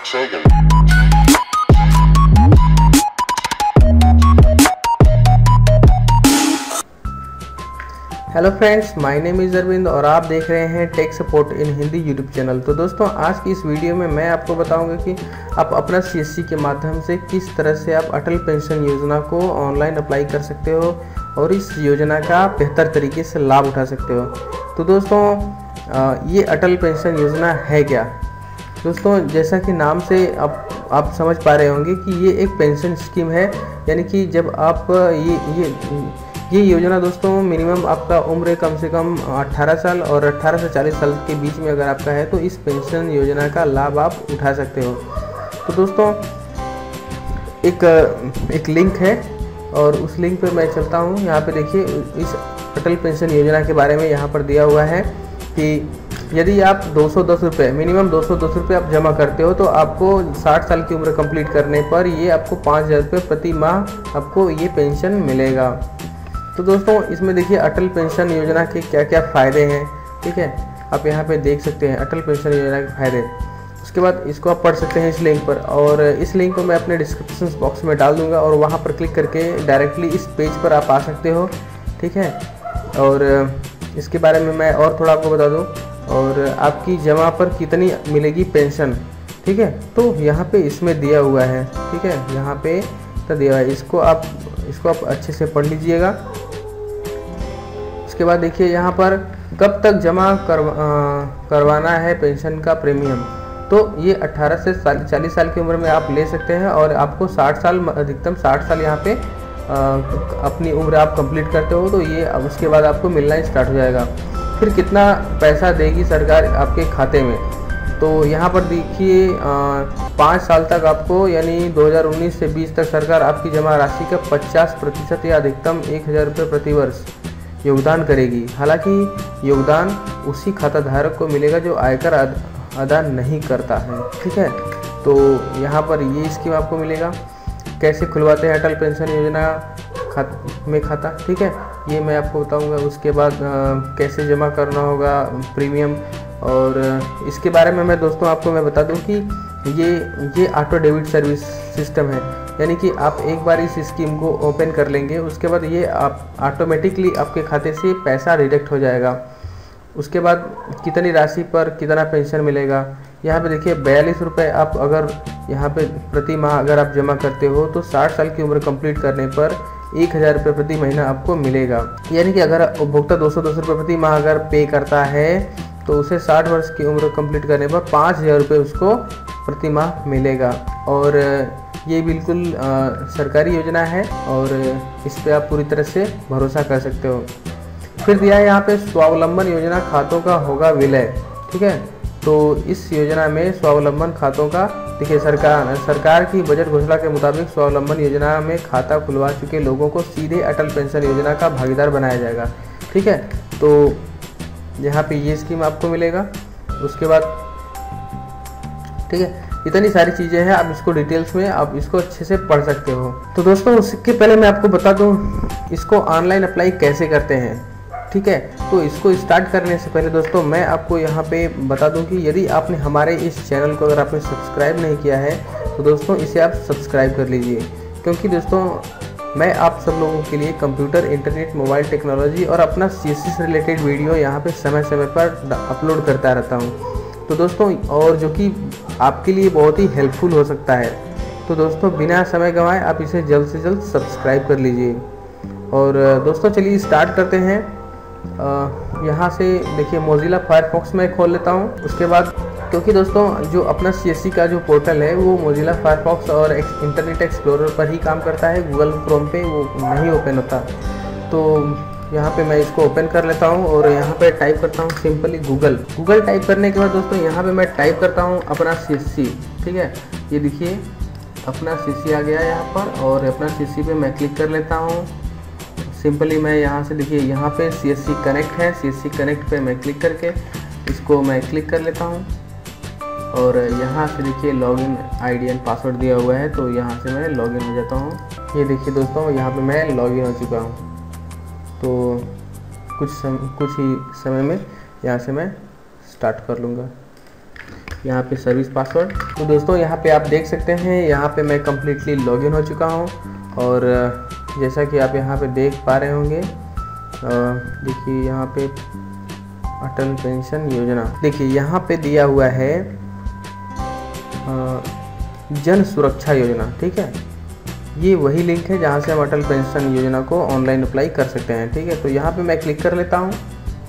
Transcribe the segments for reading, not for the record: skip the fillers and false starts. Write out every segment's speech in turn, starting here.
Sega. Hello friends, my name is Arvind और आप देख रहे हैं tech support in Hindi YouTube channel. तो दोस्तों, आज की इस वीडियो में मैं आपको बताऊंगा कि आप अपना सीएससी के माध्यम से किस तरह से आप अटल पेंशन योजना को ऑनलाइन अप्लाई कर सकते हो और इस योजना का बेहतर तरीके से लाभ उठा सकते हो। तो दोस्तों, ये अटल पेंशन योजना है क्या? दोस्तों, जैसा कि नाम से आप समझ पा रहे होंगे कि ये एक पेंशन स्कीम है, यानी कि जब आप ये योजना दोस्तों मिनिमम आपका उम्र कम से कम 18 साल और 18 से 40 साल के बीच में अगर आपका है तो इस पेंशन योजना का लाभ आप उठा सकते हो। तो दोस्तों, एक लिंक है और उस लिंक पे मैं चलता हूँ। यहाँ पे देखिए, इस अटल पेंशन योजना के बारे में यहाँ पर दिया हुआ है कि यदि आप 210 रुपये मिनिमम 210 रुपये आप जमा करते हो तो आपको 60 साल की उम्र कंप्लीट करने पर ये आपको 5,000 रुपये प्रति माह आपको ये पेंशन मिलेगा। तो दोस्तों, इसमें देखिए अटल पेंशन योजना के क्या क्या फ़ायदे हैं। ठीक है, आप यहाँ पे देख सकते हैं अटल पेंशन योजना के फ़ायदे। उसके बाद इसको आप पढ़ सकते हैं इस लिंक पर, और इस लिंक को मैं अपने डिस्क्रिप्शन बॉक्स में डाल दूँगा और वहाँ पर क्लिक करके डायरेक्टली इस पेज पर आप आ सकते हो। ठीक है, और इसके बारे में मैं और थोड़ा आपको बता दूँ, और आपकी जमा पर कितनी मिलेगी पेंशन। ठीक है, तो यहाँ पे इसमें दिया हुआ है। ठीक है, यहाँ पे तो दिया हुआ है, इसको आप अच्छे से पढ़ लीजिएगा। उसके बाद देखिए यहाँ पर कब तक जमा करवाना है पेंशन का प्रीमियम। तो ये 18 से 40 साल की उम्र में आप ले सकते हैं और आपको 60 साल अधिकतम 60 साल यहाँ पे अपनी उम्र आप कंप्लीट करते हो तो ये उसके बाद आपको मिलना स्टार्ट हो जाएगा। फिर कितना पैसा देगी सरकार आपके खाते में, तो यहाँ पर देखिए 5 साल तक आपको, यानी 2019 से 20 तक सरकार आपकी जमा राशि का 50% या अधिकतम 1,000 रुपये प्रति वर्ष योगदान करेगी। हालांकि योगदान उसी खाता धारक को मिलेगा जो आयकर अदा नहीं करता है। ठीक है, तो यहाँ पर ये स्कीम आपको मिलेगा। कैसे खुलवाते हैं अटल पेंशन योजना में खाता, ठीक है, ये मैं आपको बताऊंगा। उसके बाद कैसे जमा करना होगा प्रीमियम, और इसके बारे में मैं दोस्तों आपको मैं बता दूं कि ये ऑटो डेबिट सर्विस सिस्टम है, यानी कि आप एक बार इस स्कीम को ओपन कर लेंगे उसके बाद ये आप ऑटोमेटिकली आपके खाते से पैसा डिडक्ट हो जाएगा। उसके बाद कितनी राशि पर कितना पेंशन मिलेगा, यहाँ पे देखिए 42 रुपये आप अगर यहाँ पे प्रति माह अगर आप जमा करते हो तो 60 साल की उम्र कंप्लीट करने पर 1,000 रुपये प्रति महीना आपको मिलेगा। यानी कि अगर उपभोक्ता 210 रुपये प्रति माह अगर पे करता है तो उसे 60 वर्ष की उम्र कंप्लीट करने पर 5,000 रुपये उसको प्रति माह मिलेगा। और ये बिल्कुल सरकारी योजना है और इस पर आप पूरी तरह से भरोसा कर सकते हो। फिर दिया है यहाँ पे स्वावलंबन योजना खातों का होगा विलय। ठीक है, तो इस योजना में स्वावलंबन खातों का, देखिए सरकार की बजट घोषणा के मुताबिक स्वावलंबन योजना में खाता खुलवा चुके लोगों को सीधे अटल पेंशन योजना का भागीदार बनाया जाएगा। ठीक है, तो यहाँ पे ये स्कीम आपको मिलेगा। उसके बाद ठीक है, इतनी सारी चीज़ें हैं, आप इसको डिटेल्स में आप इसको अच्छे से पढ़ सकते हो। तो दोस्तों, उसके पहले मैं आपको बता दूं इसको ऑनलाइन अप्लाई कैसे करते हैं। ठीक है, तो इसको स्टार्ट करने से पहले दोस्तों मैं आपको यहाँ पे बता दूं कि यदि आपने हमारे इस चैनल को अगर आपने सब्सक्राइब नहीं किया है तो दोस्तों इसे आप सब्सक्राइब कर लीजिए, क्योंकि दोस्तों मैं आप सब लोगों के लिए कंप्यूटर, इंटरनेट, मोबाइल टेक्नोलॉजी और अपना सीएससी से रिलेटेड वीडियो यहाँ पे समय समय पर अपलोड करता रहता हूँ। तो दोस्तों, और जो कि आपके लिए बहुत ही हेल्पफुल हो सकता है। तो दोस्तों, बिना समय गंवाए आप इसे जल्द से जल्द सब्सक्राइब कर लीजिए। और दोस्तों चलिए स्टार्ट करते हैं। यहाँ से देखिए मोजिला फायरफॉक्स में खोल लेता हूँ। उसके बाद, क्योंकि दोस्तों जो अपना सीएससी का जो पोर्टल है वो मोजिला फायरफॉक्स और इंटरनेट एक्सप्लोरर पर ही काम करता है, गूगल क्रोम पे वो नहीं ओपन होता। तो यहाँ पे मैं इसको ओपन कर लेता हूँ और यहाँ पे टाइप करता हूँ सिंपली गूगल टाइप करने के बाद दोस्तों यहाँ पे मैं टाइप करता हूँ अपना सीएससी। ठीक है, ये देखिए अपना सीएससी आ गया यहाँ पर, और अपना सीएससी पे मैं क्लिक कर लेता हूँ। सिंपली मैं यहाँ से देखिए यहाँ पे सीएससी कनेक्ट है, सीएससी कनेक्ट पे मैं क्लिक करके इसको मैं क्लिक कर लेता हूँ। और यहाँ से देखिए लॉगिन आईडी एंड पासवर्ड दिया हुआ है, तो यहाँ से मैं लॉगिन हो जाता हूँ। ये देखिए दोस्तों, यहाँ पे मैं लॉगिन हो चुका हूँ। तो कुछ ही समय में यहाँ से मैं स्टार्ट कर लूँगा। यहाँ पे सर्विस पासवर्ड। तो दोस्तों यहाँ पे आप देख सकते हैं, यहाँ पे मैं कम्प्लीटली लॉगिन हो चुका हूँ और जैसा कि आप यहाँ पे देख पा रहे होंगे, देखिए यहाँ पे अटल पेंशन योजना, देखिए यहाँ पे दिया हुआ है जन सुरक्षा योजना। ठीक है, ये वही लिंक है जहाँ से हम अटल पेंशन योजना को ऑनलाइन अप्लाई कर सकते हैं। ठीक है, तो यहाँ पे मैं क्लिक कर लेता हूँ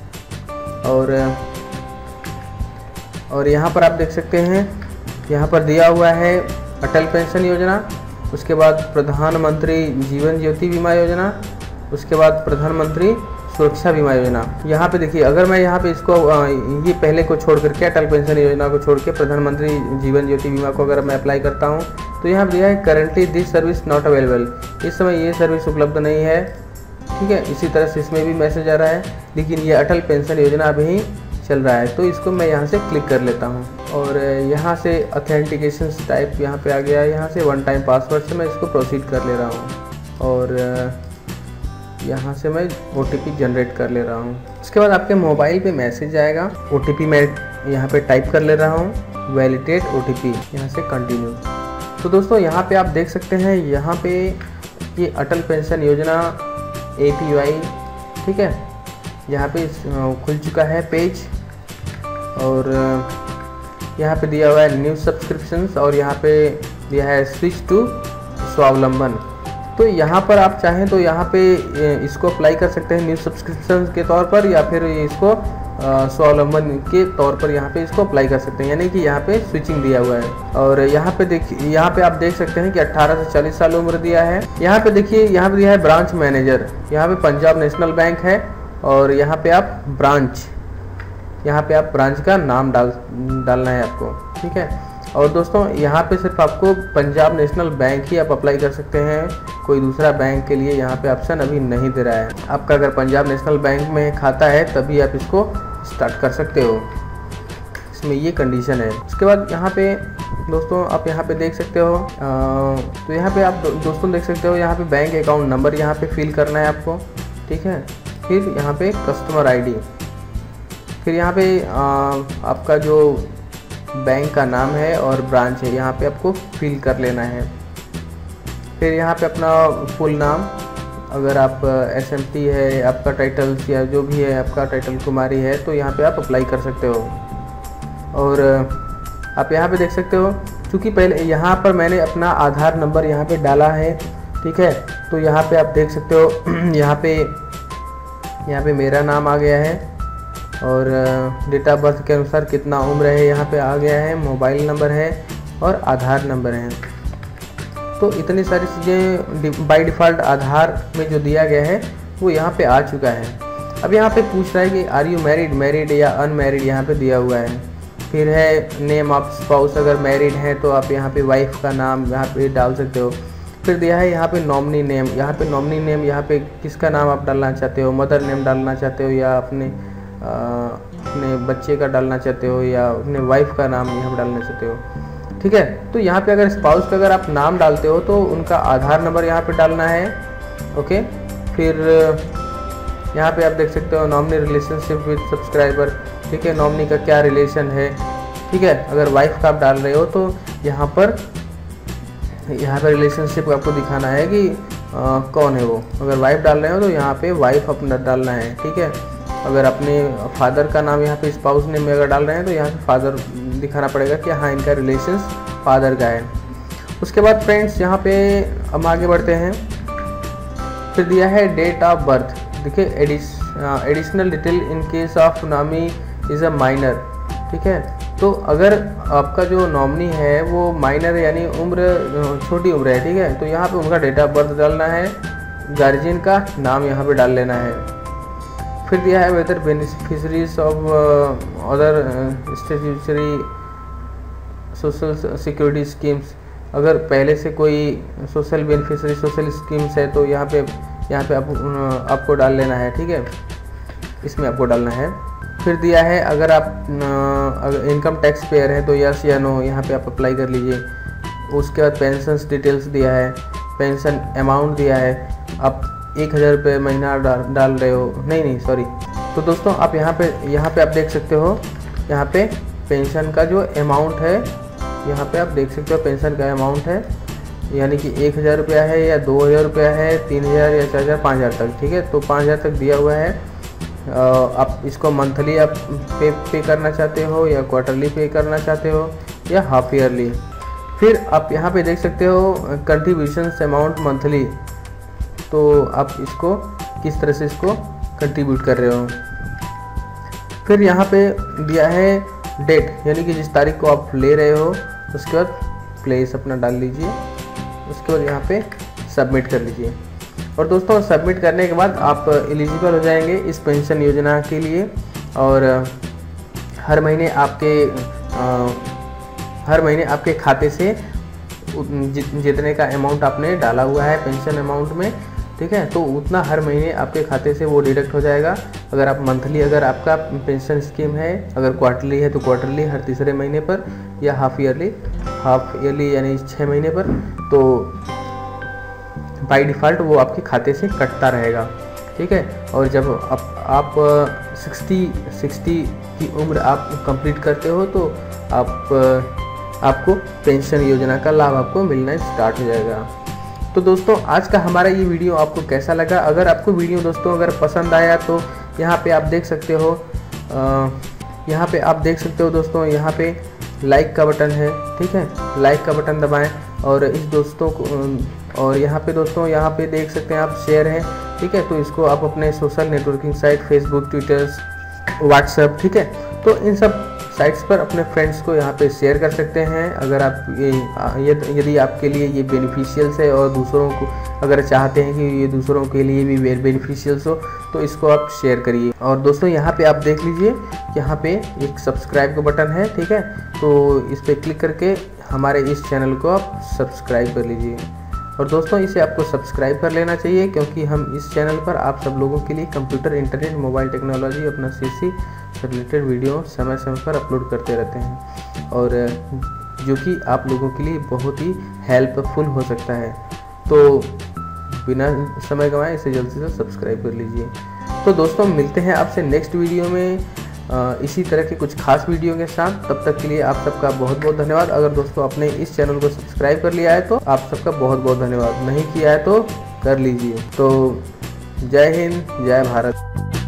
और यहाँ पर आप देख सकते हैं, यहाँ पर दिया हुआ है अटल पेंशन योजना, उसके बाद प्रधानमंत्री जीवन ज्योति बीमा योजना, उसके बाद प्रधानमंत्री सुरक्षा बीमा योजना। यहाँ पे देखिए, अगर मैं यहाँ पे इसको ये पहले को छोड़ करके अटल पेंशन योजना को छोड़ के प्रधानमंत्री जीवन ज्योति बीमा को अगर मैं अप्लाई करता हूँ तो यहाँ दिया है currently this service not available, इस समय ये सर्विस उपलब्ध नहीं है। ठीक है, इसी तरह से इसमें भी मैसेज आ रहा है, लेकिन ये अटल पेंशन योजना अभी चल रहा है। तो इसको मैं यहाँ से क्लिक कर लेता हूँ और यहाँ से ऑथेंटिकेशन टाइप यहाँ पे आ गया है, यहाँ से वन टाइम पासवर्ड से मैं इसको प्रोसीड कर ले रहा हूँ और यहाँ से मैं OTP जनरेट कर ले रहा हूँ। उसके बाद आपके मोबाइल पे मैसेज आएगा, OTP मैं यहाँ पे टाइप कर ले रहा हूँ, वैलिडेट OTP, यहाँ से कंटिन्यू। तो दोस्तों यहाँ पे आप देख सकते हैं, यहाँ पे ये अटल पेंशन योजना APY, ठीक है, यहाँ पे खुल चुका है पेज और यहाँ पे दिया हुआ है न्यू सब्सक्रिप्शंस और यहाँ पे दिया है स्विच टू स्वावलंबन। तो यहाँ पर आप चाहें तो यहाँ पे इसको अप्लाई कर सकते हैं न्यू सब्सक्रिप्शन के तौर पर, या फिर इसको स्वावलंबन के तौर पर यहाँ पे इसको अप्लाई कर सकते हैं, यानी कि यहाँ पे स्विचिंग दिया हुआ है। और यहाँ पे देखिए, यहाँ पे आप देख सकते हैं कि 18 से 40 साल उम्र दिया है। यहाँ पे देखिए, यहाँ पे दिया है ब्रांच मैनेजर, यहाँ पे पंजाब नेशनल बैंक है और यहाँ पे आप ब्रांच का नाम डालना है आपको। ठीक है, और दोस्तों यहाँ पे सिर्फ आपको पंजाब नेशनल बैंक ही आप अप्लाई कर सकते हैं, कोई दूसरा बैंक के लिए यहाँ पे ऑप्शन अभी नहीं दे रहा है। आपका अगर पंजाब नेशनल बैंक में खाता है तभी आप इसको स्टार्ट कर सकते हो, इसमें ये कंडीशन है। उसके बाद यहाँ पे दोस्तों आप यहाँ पे देख सकते हो, तो यहाँ पे आप दोस्तों देख सकते हो, यहाँ पे बैंक अकाउंट नंबर यहाँ पे फिल करना है आपको। ठीक है, फिर यहाँ पे कस्टमर ID, फिर यहाँ पे आपका जो बैंक का नाम है और ब्रांच है यहाँ पे आपको फिल कर लेना है। फिर यहाँ पे अपना फुल नाम, अगर आप SMT है आपका टाइटल्स या जो भी है आपका टाइटल कुमारी है तो यहाँ पे आप अप्लाई कर सकते हो। और आप यहाँ पे देख सकते हो, क्योंकि पहले यहाँ पर मैंने अपना आधार नंबर यहाँ पे डाला है। ठीक है, तो यहाँ पे आप देख सकते हो, यहाँ पे मेरा नाम आ गया है और डेट ऑफ बर्थ के अनुसार कितना उम्र है यहाँ पे आ गया है, मोबाइल नंबर है और आधार नंबर है। तो इतनी सारी चीज़ें बाय डिफ़ॉल्ट आधार में जो दिया गया है वो यहाँ पे आ चुका है। अब यहाँ पे पूछ रहा है कि आर यू मैरिड या अनमैरिड, यहाँ पे दिया हुआ है। फिर है नेम ऑफ स्पाउस, अगर मैरिड है तो आप यहाँ पे वाइफ का नाम यहाँ पे डाल सकते हो। फिर दिया है यहाँ पे नॉमिनी नेम, यहाँ पे नॉमिनी नेम यहाँ पे किसका नाम आप डालना चाहते हो, मदर नेम डालना चाहते हो या अपने बच्चे का डालना चाहते हो या अपने वाइफ का नाम यहाँ पे डालना चाहते हो। ठीक है, तो यहाँ पे अगर स्पाउस का अगर आप नाम डालते हो तो उनका आधार नंबर यहाँ पे डालना है। ओके, फिर यहाँ पे आप देख सकते हो नॉमिनी रिलेशनशिप विद सब्सक्राइबर। ठीक है, नॉमिनी का क्या रिलेशन है। ठीक है, अगर वाइफ का आप डाल रहे हो तो यहाँ पर रिलेशनशिप आपको दिखाना है कि कौन है वो। अगर वाइफ डाल रहे हो तो यहाँ पे वाइफ अपना डालना है। ठीक है, अगर अपने फादर का नाम यहाँ पे स्पाउस नेम में अगर डाल रहे हैं तो यहाँ पे फादर दिखाना पड़ेगा कि हाँ इनका रिलेशंस फादर का है। उसके बाद फ्रेंड्स यहाँ पे हम आगे बढ़ते हैं। फिर दिया है डेट ऑफ बर्थ। देखिए additional detail in case of nominee is a minor. ठीक है, तो अगर आपका जो नॉमिनी है वो माइनर यानी उम्र छोटी उम्र है, ठीक है, तो यहाँ पे उनका डेट ऑफ बर्थ डालना है, गार्जियन का नाम यहाँ पे डाल लेना है। फिर दिया है whether beneficiaries of other statutory social security schemes, अगर पहले से कोई सोशल बेनिफिशरी सोशल स्कीम्स है तो यहाँ पे आपको डाल लेना है। ठीक है, इसमें आपको डालना है। फिर दिया है अगर अगर इनकम टैक्स पेयर है तो यस या नो, यहाँ पे आप अप्लाई कर लीजिए। उसके बाद पेंशन डिटेल्स दिया है, पेंशन अमाउंट दिया है, आप 1000 रुपये महीना डाल रहे हो, नहीं सॉरी। तो दोस्तों आप यहाँ पे आप देख सकते हो, यहाँ पे पेंशन का जो अमाउंट है यहाँ पे आप देख सकते हो पेंशन का अमाउंट है, यानी कि 1000 रुपया है या 2000 रुपया है, 3000 या 4000 5000 तक। ठीक है, तो 5000 तक दिया हुआ है। आप इसको मंथली आप पे करना चाहते हो या क्वार्टरली पे करना चाहते हो या हाफ ईयरली। फिर आप यहाँ पे देख सकते हो कंट्रीब्यूशंस अमाउंट मंथली, तो आप इसको किस तरह से इसको कंट्रीब्यूट कर रहे हो। फिर यहाँ पे दिया है डेट, यानी कि जिस तारीख को आप ले रहे हो उसके बाद प्लेस अपना डाल लीजिए, उसके बाद यहाँ पे सबमिट कर लीजिए। और दोस्तों सबमिट करने के बाद आप एलिजिबल हो जाएंगे इस पेंशन योजना के लिए। और हर महीने आपके खाते से जितने का अमाउंट आपने डाला हुआ है पेंशन अमाउंट में, ठीक है, तो उतना हर महीने आपके खाते से वो डिडक्ट हो जाएगा। अगर आप मंथली अगर आपका पेंशन स्कीम है, अगर क्वार्टरली है तो क्वार्टरली हर तीसरे महीने पर, या हाफ ईयरली यानी 6 महीने पर, तो बाय डिफ़ॉल्ट वो आपके खाते से कटता रहेगा। ठीक है, और जब आप 60 की उम्र आप कंप्लीट करते हो तो आपको पेंशन योजना का लाभ आपको मिलना स्टार्ट हो जाएगा। तो दोस्तों आज का हमारा ये वीडियो आपको कैसा लगा? अगर आपको वीडियो दोस्तों अगर पसंद आया तो यहाँ पे आप देख सकते हो दोस्तों, यहाँ पे लाइक का बटन है। ठीक है, लाइक का बटन दबाएं और इस दोस्तों को, और यहाँ पे दोस्तों यहाँ पे देख सकते हैं आप शेयर है। ठीक है, तो इसको आप अपने social networking site Facebook, Twitter, WhatsApp, ठीक है, तो इन सब साइट्स पर अपने फ्रेंड्स को यहाँ पे शेयर कर सकते हैं। अगर आप यदि आपके लिए ये बेनिफिशियल्स है और दूसरों को अगर चाहते हैं कि ये दूसरों के लिए भी बेनिफिशियल्स हो तो इसको आप शेयर करिए। और दोस्तों यहाँ पे आप देख लीजिए, यहाँ पे एक सब्सक्राइब का बटन है। ठीक है, तो इस पर क्लिक करके हमारे इस चैनल को आप सब्सक्राइब कर लीजिए। और दोस्तों इसे आपको सब्सक्राइब कर लेना चाहिए, क्योंकि हम इस चैनल पर आप सब लोगों के लिए कंप्यूटर, इंटरनेट, मोबाइल टेक्नोलॉजी, अपना सीसी से रिलेटेड वीडियो समय समय पर अपलोड करते रहते हैं, और जो कि आप लोगों के लिए बहुत ही हेल्पफुल हो सकता है। तो बिना समय गंवाए इसे जल्दी से सब्सक्राइब कर लीजिए। तो दोस्तों मिलते हैं आपसे नेक्स्ट वीडियो में इसी तरह के कुछ खास वीडियो के साथ। तब तक के लिए आप सबका बहुत बहुत धन्यवाद। अगर दोस्तों आपने इस चैनल को सब्सक्राइब कर लिया है तो आप सबका बहुत बहुत धन्यवाद, नहीं किया है तो कर लीजिए। तो जय हिंद, जय भारत।